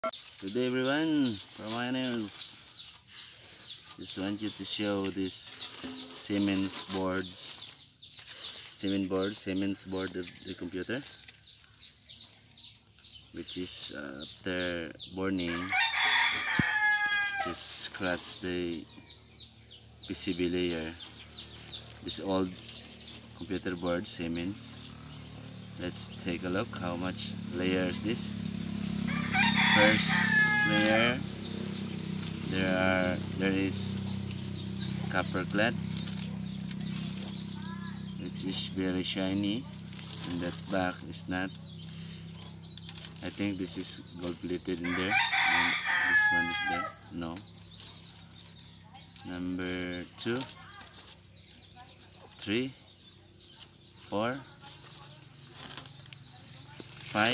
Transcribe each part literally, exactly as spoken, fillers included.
Good day everyone, from my nails. Just want you to show this Siemens boards, Siemens board, Siemens board of the computer, which is uh, after burning, just scratch the P C B layer. This old computer board Siemens. Let's take a look how much layer is this. First layer, there are there is copper clad, which is very shiny, and that back is not. I think this is gold plated in there, and this one is there. No. Number two, three, four, five,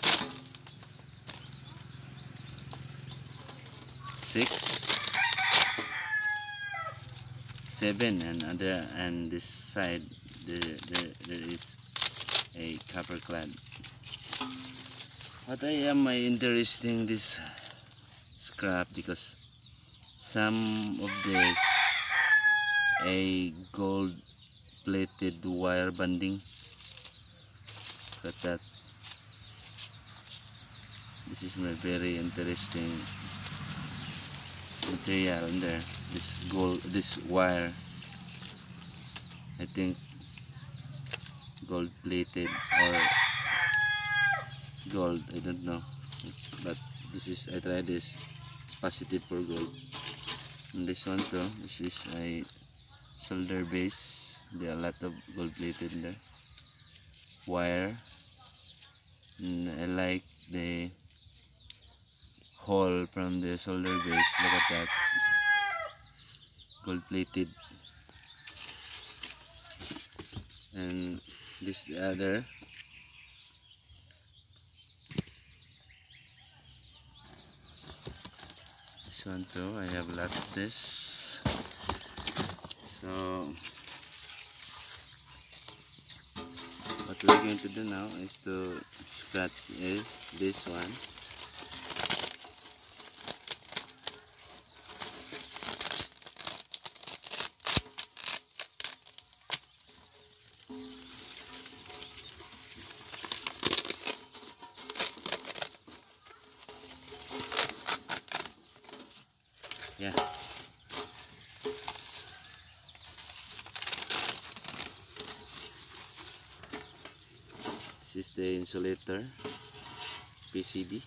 six, seven, and other and this side there there, there is a copper clad. What I am I interesting this scrap because some of this a gold plated wire bonding. Look at that. This is my very interesting material in there. This gold, this wire, I think gold plated or gold, I don't know. It's, but this is, I tried this, it's positive for gold. And this one too, this is a solder base. There are a lot of gold plated in there. Wire, and I like the hole from the solder base. Look at that, gold plated. And this the other, this one too, I have a lot of this. So what we're going to do now is to scratch is this one. Yeah. This is the insulator P C B.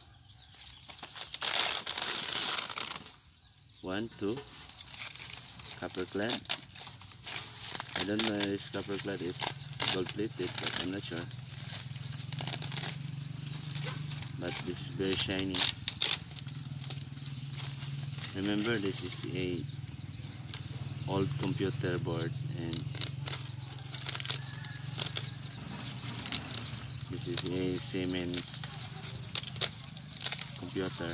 One, two, copper clad. I don't know if this copper clad is gold plated, but I'm not sure. But this is very shiny. Remember, this is a old computer board, and this is a Siemens computer.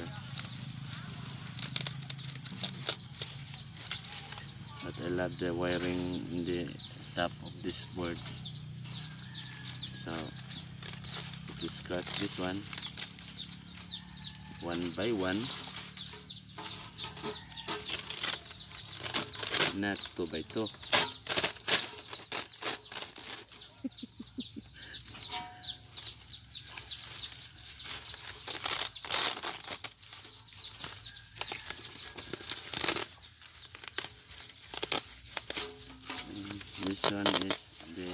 But I love the wiring in the top of this board. So let's scratch this one one by one. Not two by two. This one is the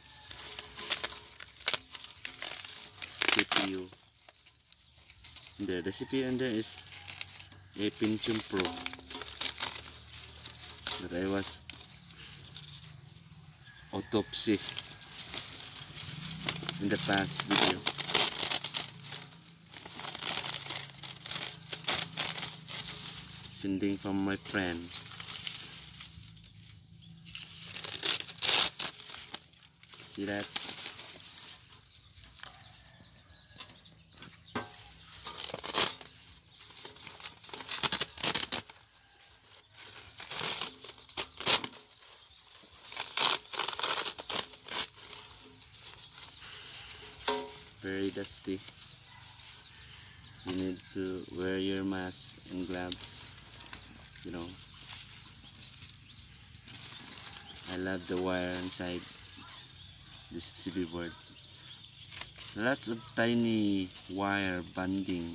C P U. The, the C P U in there is a Pentium Pro. But I was autopsy in the past video. Sending from my friend. See that? Very dusty. You need to wear your mask and gloves. You know, I love the wire inside this P C B board. Lots of tiny wire banding.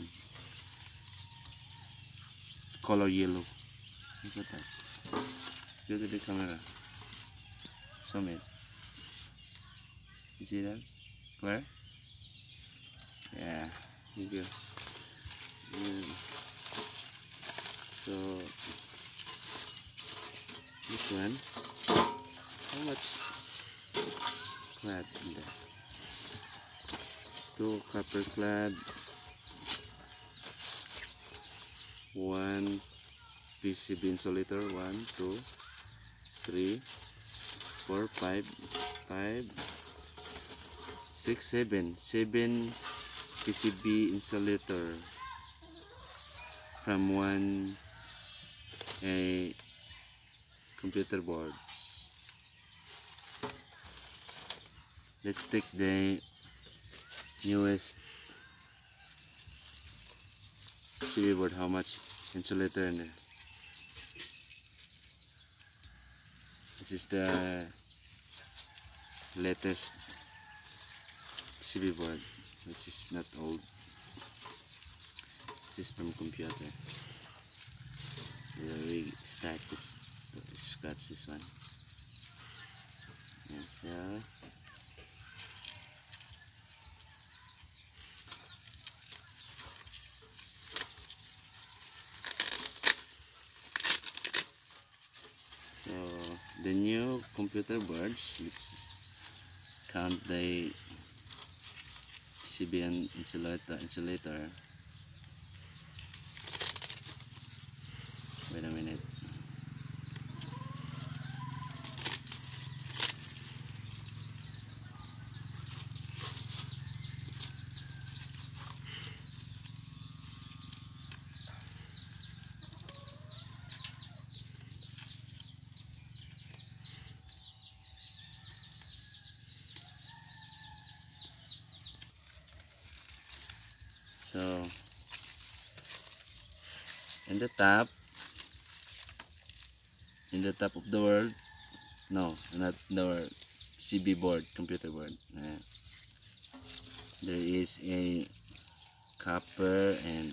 It's color yellow. Look at that. Go to the camera. Zoom it. You see that? Where? Yeah. Here you go. Yeah. So this one. How much clad in there? Two copper clad. One P C B insulator. One, two, three, four, five, five, six, seven, seven P C B insulator from one a computer board. Let's take the newest P C B board. How much insulator in there? This is the latest P C B board, which is not old. This is from computer. So we start this, scratch this one. And so So the new computer boards, let's count the P C B and insulator. insulator. Wait a minute. So in the top, in the top of the world, no, not the world, C B board, computer board. Uh, there is a copper and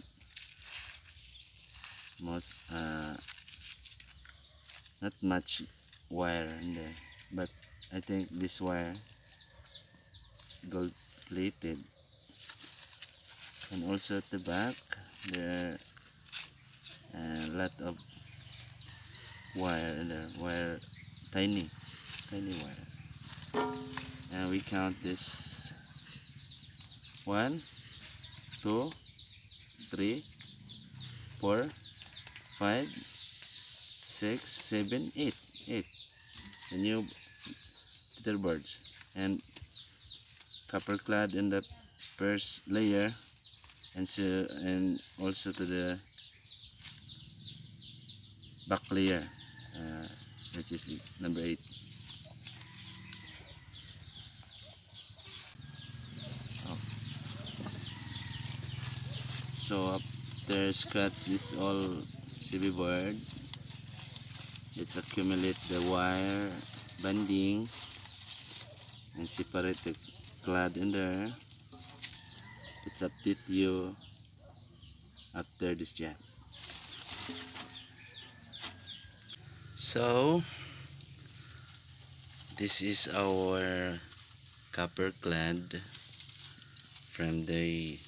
most uh, not much wire in there, but I think this wire gold plated. And also at the back there are a lot of wire in there, wire, tiny tiny wire. And we count this: one, two, three, four, five, six, seven, eight. Eight. The new computer boards, and copper clad in the first layer, and so and also to the back layer, uh, which is number eight. Oh. So after scratch this all C B board, let's accumulate the wire banding and separate the clad in there. Let's update you after this job. So this is our copper clad from the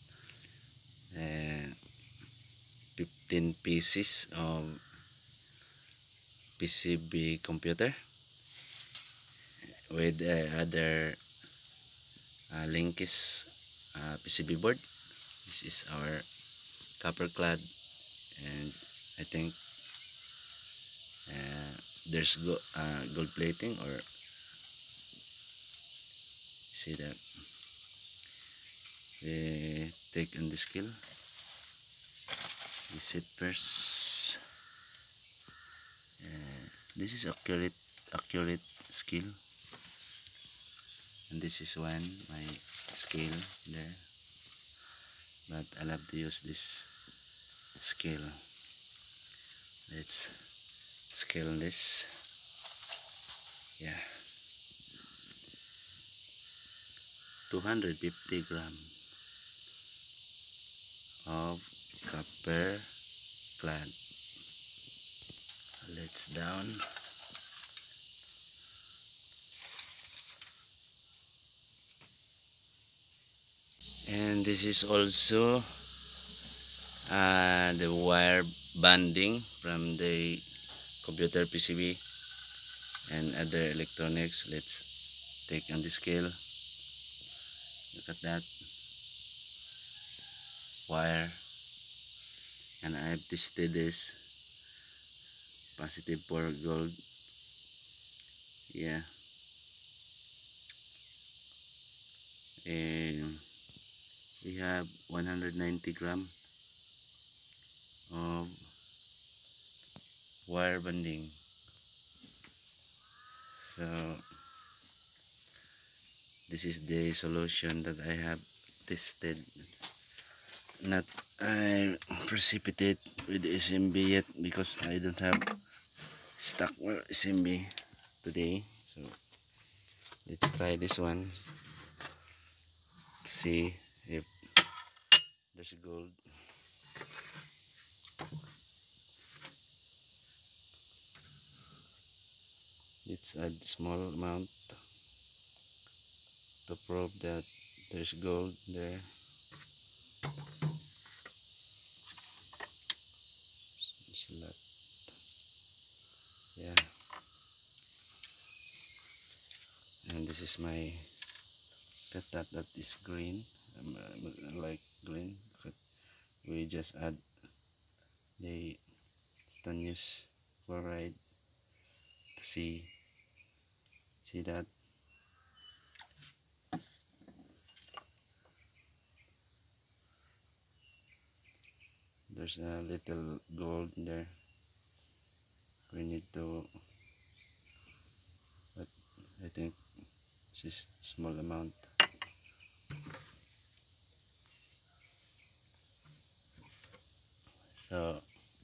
uh, fifteen pieces of P C B computer with uh, other uh, Linkis uh, P C B board. This is our copper clad, and I think uh, there's go, uh, gold plating, or see that we take on the scale. We set first. Uh, this is accurate accurate scale, and this is one my scale there. but I love to use this scale. Let's scale this. Yeah, two hundred fifty gram of copper clad. Let's down. And this is also uh, the wire bonding from the computer P C B and other electronics. Let's take on the scale. Look at that wire, and I've tested this positive for gold. Yeah, and we have one hundred ninety gram of wire bonding. So this is the solution that I have tested. Not I precipitate with the S M B yet because I don't have stock or S M B today. So let's try this one to see if there's gold. Let's add small amount to prove that there's gold there. It's a lot. Yeah, and this is my cut that that is green. um, I like green, but we just add the stainless chloride to see see that there's a little gold there. We need to, but I think this is small amount. So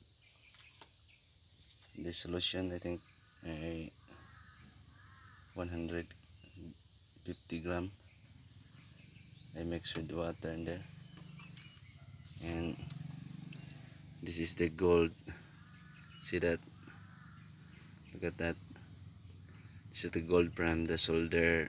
this solution, I think uh, one hundred fifty gram. I mix with water in there, and this is the gold. See that? Look at that. This is the gold from the solder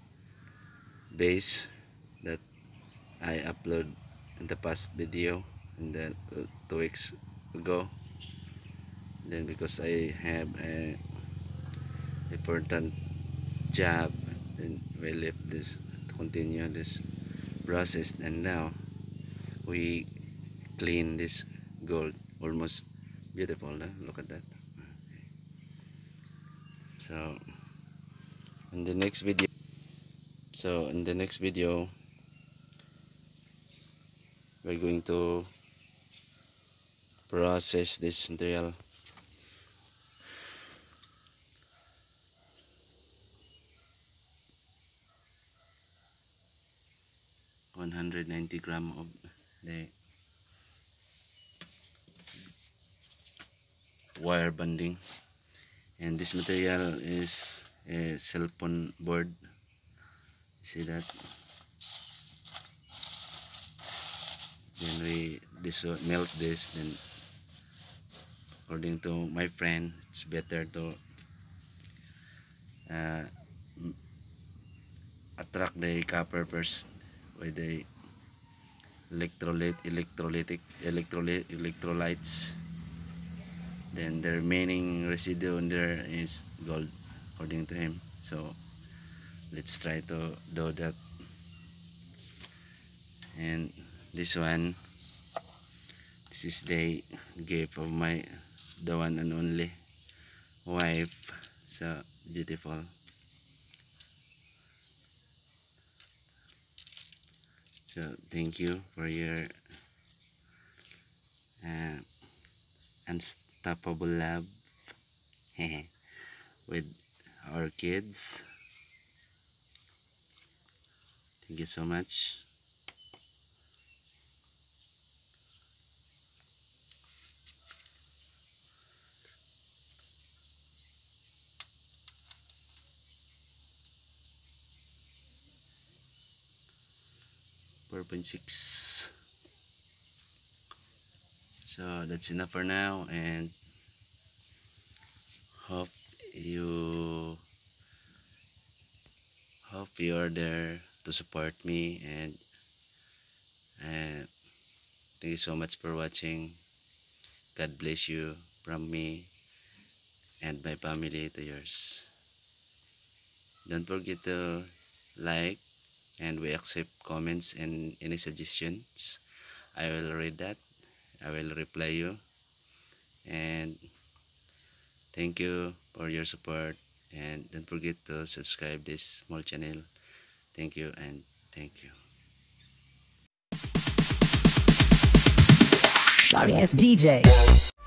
base that I upload in the past video in the uh, two weeks ago. Then because I have a important job, then we left this to continue this process, and now we clean this gold. Almost beautiful, huh? Look at that. So in the next video so in the next video we're going to process this material. one hundred ninety gram of the wire bonding, and this material is a cell phone board. See that? Then we this melt this. Then according to my friend, it's better to uh, attract the copper first with the electrolyte electrolytic electrolyte electrolytes. Then the remaining residue in there is gold, according to him. So let's try to do that. And this one, this is the gift of my the one and only wife. So beautiful. So thank you for your uh, unstoppable love with our kids. Thank you so much. four point six. So that's enough for now, and hope you hope you are there to support me, and uh, thank you so much for watching. God bless you from me and my family to yours. Don't forget to like, and we accept comments and any suggestions. I will read that. I will reply you, and thank you for your support, and don't forget to subscribe this small channel. Thank you, and thank you. Sorry ass D J.